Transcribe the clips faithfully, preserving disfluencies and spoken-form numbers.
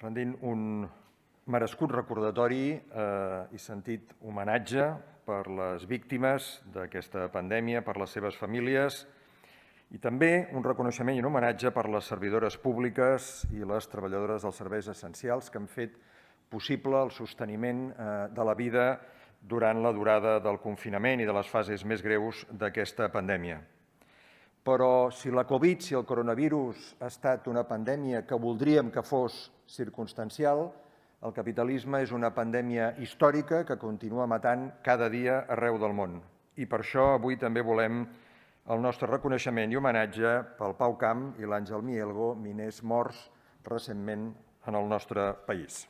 rendint un merescut recordatori i sentit homenatge per les víctimes d'aquesta pandèmia, per les seves famílies, i també un reconeixement i un homenatge per les servidores públiques i les treballadores dels serveis essencials que han fet possible el sosteniment de la vida durant la durada del confinament i de les fases més greus d'aquesta pandèmia. Però si la Covid, si el coronavirus ha estat una pandèmia que voldríem que fos circumstancial, el capitalisme és una pandèmia històrica que continua matant cada dia arreu del món. I per això avui també volem el nostre reconeixement i homenatge pel Pau Camp i l'Àngel Mielgo, miners morts recentment en el nostre país.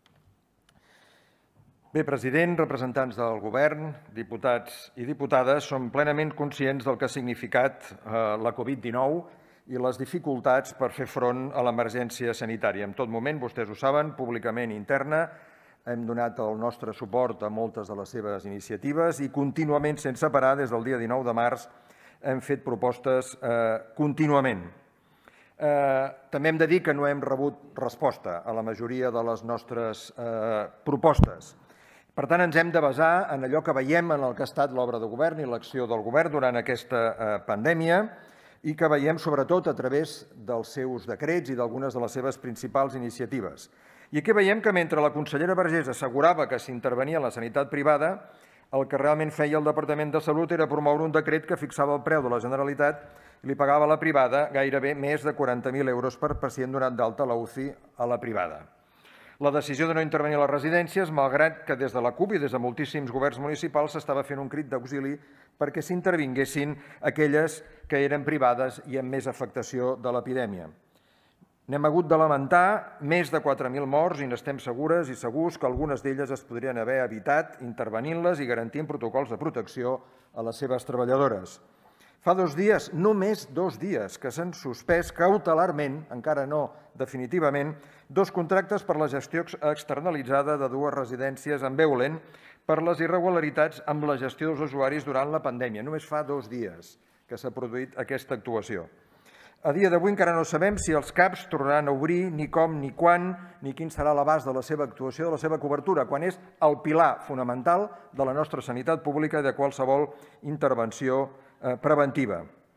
Bé, president, representants del govern, diputats i diputades, som plenament conscients del que ha significat la Covid dinou i les dificultats per fer front a l'emergència sanitària. En tot moment, vostès ho saben, públicament i interna, hem donat el nostre suport a moltes de les seves iniciatives i contínuament, sense parar, des del dia dinou de març, hem fet propostes contínuament. També hem de dir que no hem rebut resposta a la majoria de les nostres propostes. Per tant, ens hem de basar en allò que veiem en el que ha estat l'obra de govern i l'acció del govern durant aquesta pandèmia i que veiem sobretot a través dels seus decrets i d'algunes de les seves principals iniciatives. I aquí veiem que mentre la consellera Vergés assegurava que s'intervenia en la sanitat privada, el que realment feia el Departament de Salut era promoure un decret que fixava el preu de la Generalitat i li pagava a la privada gairebé més de quaranta mil euros per pacient donat d'alta a la U C I a la privada. La decisió de no intervenir a les residències, malgrat que des de la CUP i des de moltíssims governs municipals s'estava fent un crit d'auxili perquè s'intervinguessin aquelles que eren privades i amb més afectació de l'epidèmia. N'hem hagut de lamentar més de quatre mil morts i n'estem segures i segurs que algunes d'elles es podrien haver evitat intervenint-les i garantint protocols de protecció a les seves treballadores. Fa dos dies, només dos dies, que s'han suspès cautelarment, encara no definitivament, dos contractes per la gestió externalitzada de dues residències en Beulen per les irregularitats amb la gestió dels usuaris durant la pandèmia. Només fa dos dies que s'ha produït aquesta actuació. A dia d'avui encara no sabem si els CAPs tornaran a obrir, ni com, ni quan, ni quin serà l'abast de la seva actuació, de la seva cobertura, quan és el pilar fonamental de la nostra sanitat pública i de qualsevol intervenció preventiva.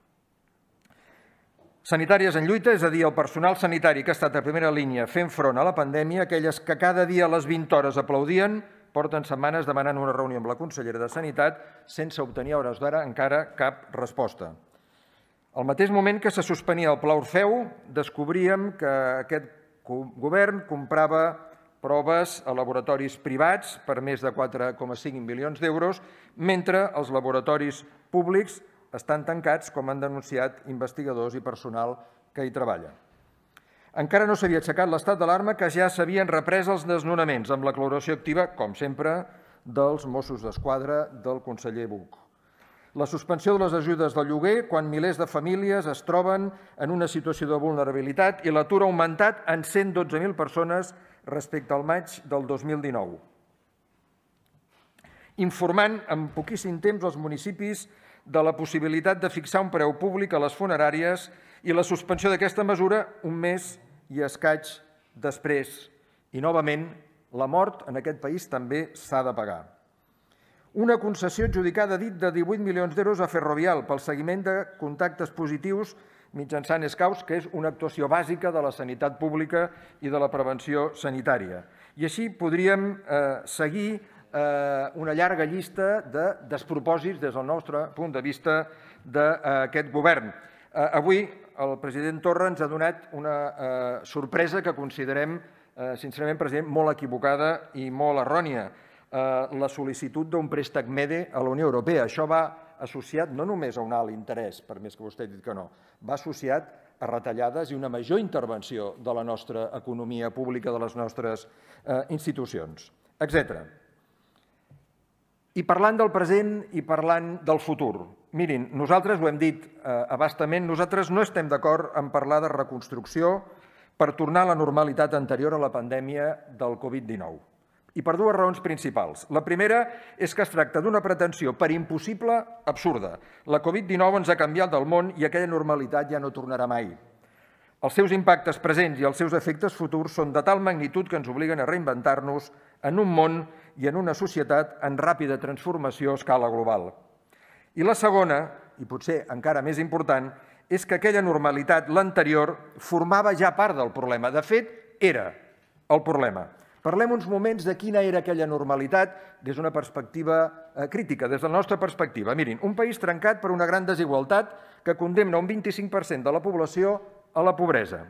Sanitàries en lluita, és a dir, el personal sanitari que ha estat a primera línia fent front a la pandèmia, aquelles que cada dia a les vint hores aplaudien, porten setmanes demanant una reunió amb la consellera de Sanitat sense obtenir a hores d'ara encara cap resposta. Al mateix moment que se suspenia el Pla Orfeu, descobríem que aquest govern comprava proves a laboratoris privats per més de quatre coma cinc milions d'euros, mentre els laboratoris públics estan tancats, com han denunciat investigadors i personal que hi treballa. Encara no s'havia aixecat l'estat d'alarma que ja s'havien reprès els desnonaments amb la col·laboració activa, com sempre, dels Mossos d'Esquadra del conseller Buch. La suspensió de les ajudes del lloguer quan milers de famílies es troben en una situació de vulnerabilitat i l'atur ha augmentat en cent dotze mil persones respecte al maig del dos mil dinou. Informant en poquíssim temps els municipis de la possibilitat de fixar un preu públic a les funeràries i la suspensió d'aquesta mesura un mes i escaig després. I, novament, la mort en aquest país també s'ha de pagar. Una concessió adjudicada a dit de divuit milions d'euros a Ferrovial pel seguiment de contactes positius mitjançant escaus, que és una actuació bàsica de la sanitat pública i de la prevenció sanitària. I així podríem seguir una llarga llista de despropòsits des del nostre punt de vista d'aquest govern. Avui el president Torra ens ha donat una sorpresa que considerem, sincerament, president, molt equivocada i molt errònia. La sol·licitud d'un préstec MEDE a la Unió Europea. Això va associat no només a un alt interès, per més que vostè ha dit que no, va associat a retallades i una major intervenció de la nostra economia pública, de les nostres institucions, etcètera. I parlant del present i parlant del futur, mirin, nosaltres ho hem dit a bastament, nosaltres no estem d'acord en parlar de reconstrucció per tornar a la normalitat anterior a la pandèmia del Covid dinou. I per dues raons principals. La primera és que es tracta d'una pretensió per impossible absurda. La Covid dinou ens ha canviat del món i aquella normalitat ja no tornarà mai. Els seus impactes presents i els seus efectes futurs són de tal magnitud que ens obliguen a reinventar-nos en un món i en una societat en ràpida transformació a escala global. I la segona, i potser encara més important, és que aquella normalitat, l'anterior, formava ja part del problema. De fet, era el problema. Parlem uns moments de quina era aquella normalitat des d'una perspectiva crítica, des de la nostra perspectiva. Mirin, un país trencat per una gran desigualtat que condemna un vint-i-cinc per cent de la població a la pobresa.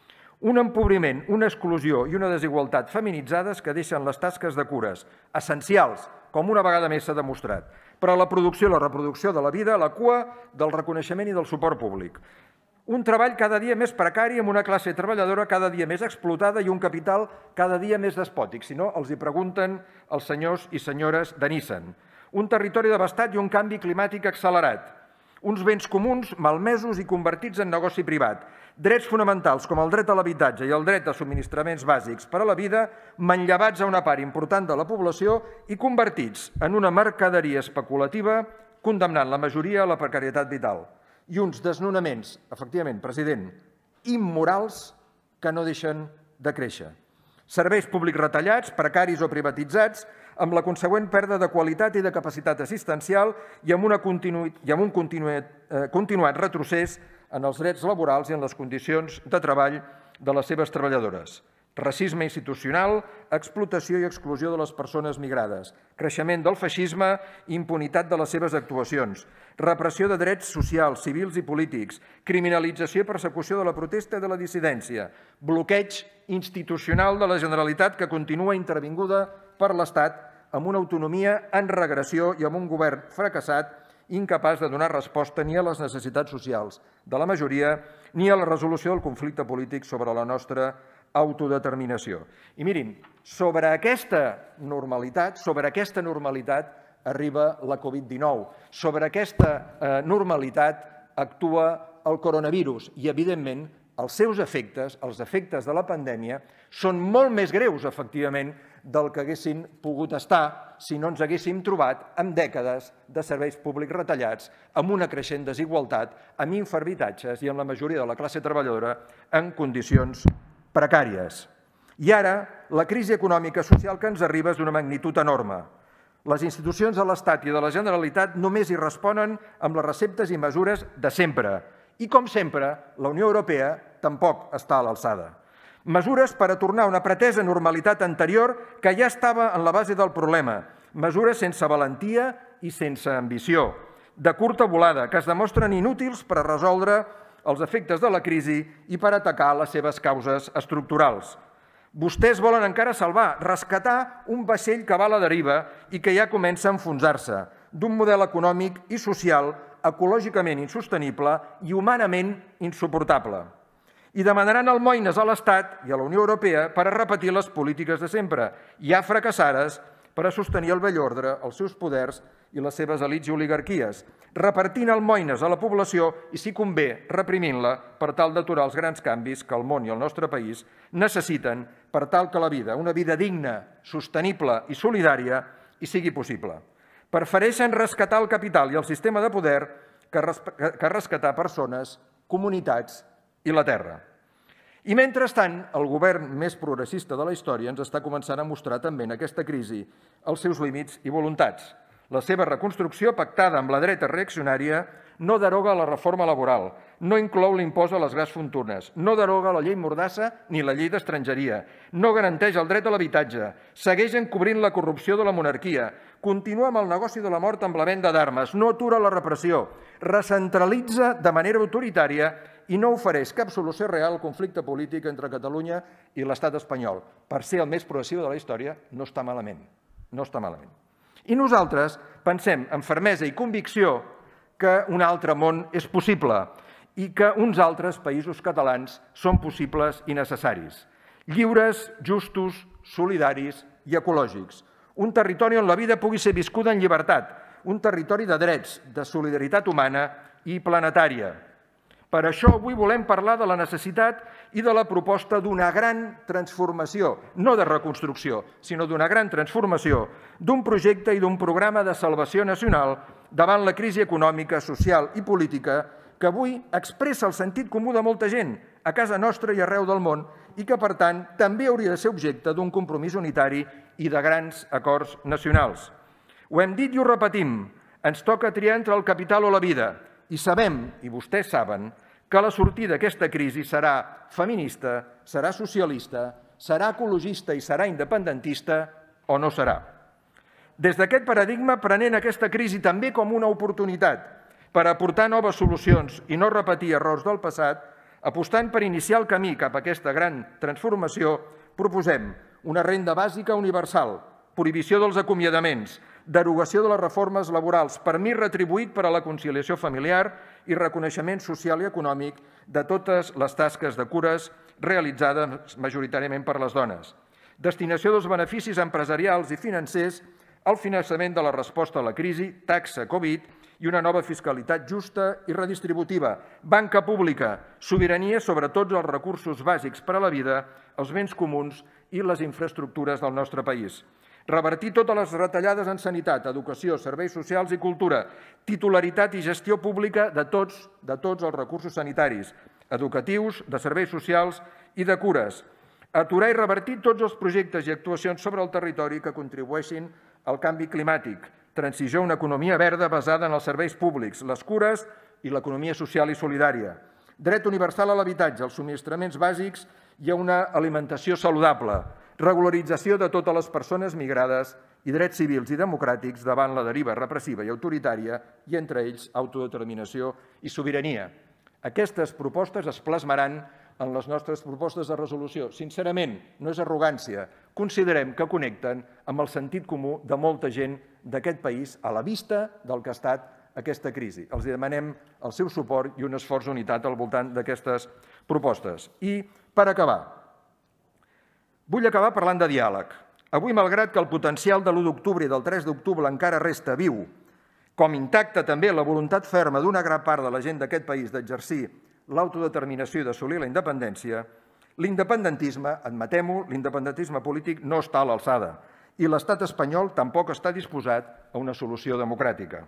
Un empobriment, una exclusió i una desigualtat feminitzades que deixen les tasques de cures, essencials, com una vegada més s'ha demostrat, per a la producció i la reproducció de la vida a la cua del reconeixement i del suport públic. Un treball cada dia més precari amb una classe treballadora cada dia més explotada i un capital cada dia més despòtic, si no els hi pregunten els senyors i senyores de Nissan. Un territori devastat i un canvi climàtic accelerat. Uns béns comuns malmesos i convertits en negoci privat. Drets fonamentals com el dret a l'habitatge i el dret a subministraments bàsics per a la vida manllevats a una part important de la població i convertits en una mercaderia especulativa condemnant la majoria a la precarietat vital. I uns desnonaments, efectivament, president, immorals que no deixen de créixer. Serveis públics retallats, precaris o privatitzats, amb la consegüent pèrdua de qualitat i de capacitat assistencial i amb, una continu... i amb un continuat, eh, continuat retrocés en els drets laborals i en les condicions de treball de les seves treballadores. Racisme institucional, explotació i exclusió de les persones migrades, creixement del feixisme i impunitat de les seves actuacions, repressió de drets socials, civils i polítics, criminalització i persecució de la protesta i de la dissidència, bloqueig institucional de la Generalitat que continua intervinguda per l'Estat amb una autonomia en regressió i amb un govern fracassat incapaç de donar resposta ni a les necessitats socials de la majoria ni a la resolució del conflicte polític sobre la nostra autodeterminació. I mirin, sobre aquesta normalitat, sobre aquesta normalitat arriba la Covid dinou. Sobre aquesta eh, normalitat actua el coronavirus i, evidentment, els seus efectes, els efectes de la pandèmia, són molt més greus, efectivament, del que haguessin pogut estar si no ens haguéssim trobat amb dècades de serveis públics retallats, amb una creixent desigualtat, amb infrahabitatges i amb la majoria de la classe treballadora en condicions precàries. I ara, la crisi econòmica i social que ens arriba és d'una magnitud enorme. Les institucions de l'Estat i de la Generalitat només hi responen amb les receptes i mesures de sempre. I, com sempre, la Unió Europea tampoc està a l'alçada. Mesures per a tornar a una pretesa normalitat anterior que ja estava en la base del problema. Mesures sense valentia i sense ambició, de curta volada, que es demostren inútils per a resoldre els efectes de la crisi i per atacar les seves causes estructurals. Vostès volen encara salvar, rescatar un vaixell que va a la deriva i que ja comença a enfonsar-se, d'un model econòmic i social ecològicament insostenible i humanament insuportable. I demanaran almoines a l'Estat i a la Unió Europea per a repetir les polítiques de sempre, ja fracassades, per a sostenir el vell ordre, els seus poders i les seves elits i oligarquies, repartint almoines a la població i, si convé, reprimint-la per tal d'aturar els grans canvis que el món i el nostre país necessiten per tal que la vida, una vida digna, sostenible i solidària, hi sigui possible. Prefereixen rescatar el capital i el sistema de poder que rescatar persones, comunitats i la terra. I mentrestant, el govern més progressista de la història ens està començant a mostrar també en aquesta crisi els seus límits i voluntats. La seva reconstrucció, pactada amb la dreta reaccionària, no deroga la reforma laboral, no inclou l'impost a les grans fortunes, no deroga la llei Mordassa ni la llei d'estrangeria, no garanteix el dret a l'habitatge, segueix encobrint la corrupció de la monarquia, continua amb el negoci de la mort amb la venda d'armes, no atura la repressió, recentralitza de manera autoritària i no ofereix cap solució real al conflicte polític entre Catalunya i l'estat espanyol. Per ser el més progressiu de la història, no està malament. No està malament. I nosaltres pensem amb fermesa i convicció que un altre món és possible i que uns altres països catalans són possibles i necessaris. Lliures, justos, solidaris i ecològics. Un territori on la vida pugui ser viscuda en llibertat. Un territori de drets, de solidaritat humana i planetària. Per això avui volem parlar de la necessitat i de la proposta d'una gran transformació, no de reconstrucció, sinó d'una gran transformació, d'un projecte i d'un programa de salvació nacional davant la crisi econòmica, social i política que avui expressa el sentit comú de molta gent, a casa nostra i arreu del món i que, per tant, també hauria de ser objecte d'un compromís unitari i de grans acords nacionals. Ho hem dit i ho repetim, ens toca triar entre el capital o la vida i sabem, i vostès saben, que la sortida d'aquesta crisi serà feminista, serà socialista, serà ecologista i serà independentista o no serà. Des d'aquest paradigma, prenent aquesta crisi també com una oportunitat per aportar noves solucions i no repetir errors del passat, apostant per iniciar el camí cap a aquesta gran transformació, proposem una renda bàsica universal, prohibició dels acomiadaments, derogació de les reformes laborals, permís retribuït per a la conciliació familiar i reconeixement social i econòmic de totes les tasques de cures realitzades majoritàriament per les dones. Destinació dels beneficis empresarials i financers al finançament de la resposta a la crisi, taxa Covid i una nova fiscalitat justa i redistributiva, banca pública, sobirania sobre tots els recursos bàsics per a la vida, els béns comuns i les infraestructures del nostre país. Revertir totes les retallades en sanitat, educació, serveis socials i cultura, titularitat i gestió pública de tots, de tots els recursos sanitaris, educatius, de serveis socials i de cures. Aturar i revertir tots els projectes i actuacions sobre el territori que contribueixin al canvi climàtic, transició a una economia verda basada en els serveis públics, les cures i l'economia social i solidària. Dret universal a l'habitatge, als subministraments bàsics i a una alimentació saludable. Regularització de totes les persones migrades i drets civils i democràtics davant la deriva repressiva i autoritària i, entre ells, autodeterminació i sobirania. Aquestes propostes es plasmaran en les nostres propostes de resolució. Sincerament, no és arrogància. Considerem que connecten amb el sentit comú de molta gent d'aquest país a la vista del que ha estat aquesta crisi. Els demanem el seu suport i un esforç d'unitat al voltant d'aquestes propostes. I, per acabar, vull acabar parlant de diàleg. Avui, malgrat que el potencial de l'u d'octubre i del tres d'octubre encara resta viu, com intacta també la voluntat ferma d'una gran part de la gent d'aquest país d'exercir l'autodeterminació i d'assolir la independència, l'independentisme, admetem-ho, l'independentisme polític no està a l'alçada i l'estat espanyol tampoc està disposat a una solució democràtica.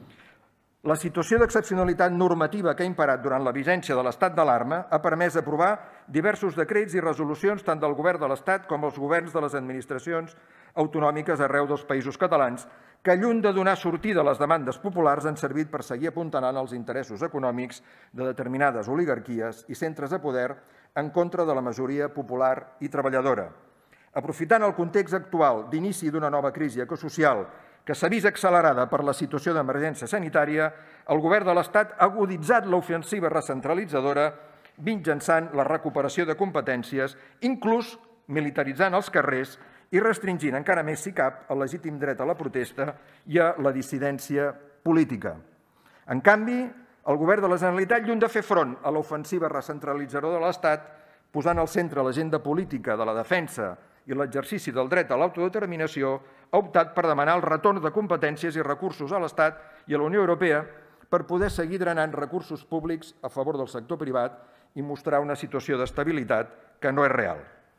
La situació d'excepcionalitat normativa que ha imperat durant la vigència de l'estat d'alarma ha permès aprovar diversos decrets i resolucions tant del govern de l'Estat com els governs de les administracions autonòmiques arreu dels països catalans que, lluny de donar sortida a les demandes populars, han servit per seguir apuntalant els interessos econòmics de determinades oligarquies i centres de poder en contra de la majoria popular i treballadora. Aprofitant el context actual d'inici d'una nova crisi ecosocial que s'ha vist accelerada per la situació d'emergència sanitària, el govern de l'Estat ha aguditzat l'ofensiva recentralitzadora mitjançant la recuperació de competències, inclús militaritzant els carrers i restringint encara més, si cap, el legítim dret a la protesta i a la dissidència política. En canvi, el govern de la Generalitat, lluny de fer front a l'ofensiva recentralitzadora de l'Estat, posant al centre l'agenda política de la defensa i l'exercici del dret a l'autodeterminació, ha optat per demanar el retorn de competències i recursos a l'Estat i a la Unió Europea per poder seguir drenant recursos públics a favor del sector privat i mostrar una situació d'estabilitat que no és real.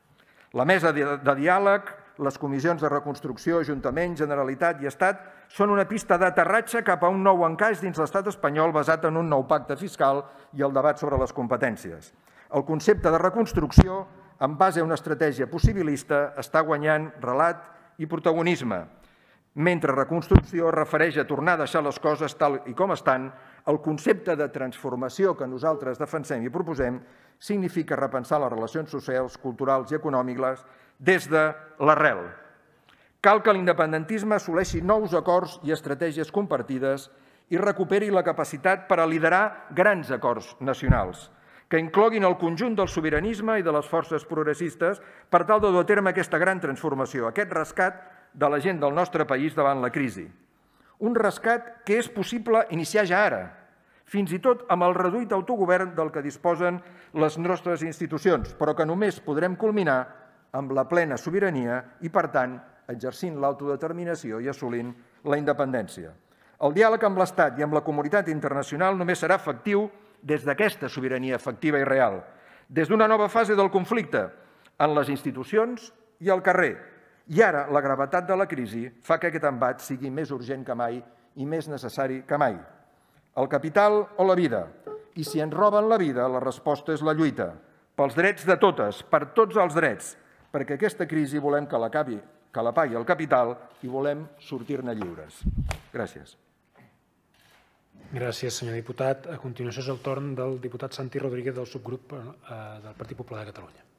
La mesa de diàleg, les comissions de reconstrucció, Ajuntament, Generalitat i Estat són una pista d'aterratge cap a un nou encaix dins l'estat espanyol basat en un nou pacte fiscal i el debat sobre les competències. El concepte de reconstrucció, en base a una estratègia possibilista, està guanyant relat i protagonisme, mentre reconstrucció es refereix a tornar a deixar les coses tal i com estan. El concepte de transformació que nosaltres defensem i proposem significa repensar les relacions socials, culturals i econòmiques des de l'arrel. Cal que l'independentisme assoleixi nous acords i estratègies compartides i recuperi la capacitat per a liderar grans acords nacionals, que incloguin el conjunt del sobiranisme i de les forces progressistes per tal de dur a terme aquesta gran transformació, aquest rescat de la gent del nostre país davant la crisi. Un rescat que és possible iniciar ja ara, fins i tot amb el reduït autogovern del que disposen les nostres institucions, però que només podrem culminar amb la plena sobirania i, per tant, exercint l'autodeterminació i assolint la independència. El diàleg amb l'Estat i amb la comunitat internacional només serà efectiu des d'aquesta sobirania efectiva i real, des d'una nova fase del conflicte, en les institucions i al carrer. I ara la gravetat de la crisi fa que aquest embat sigui més urgent que mai i més necessari que mai. El capital o la vida? I si ens roben la vida, la resposta és la lluita. pels drets de totes, per tots els drets, perquè aquesta crisi volem que l'acabi, que la pagui el capital i volem sortir-ne lliures. Gràcies. Gràcies, senyor diputat. A continuació és el torn del diputat Santi Rodríguez del subgrup del Partit Popular de Catalunya.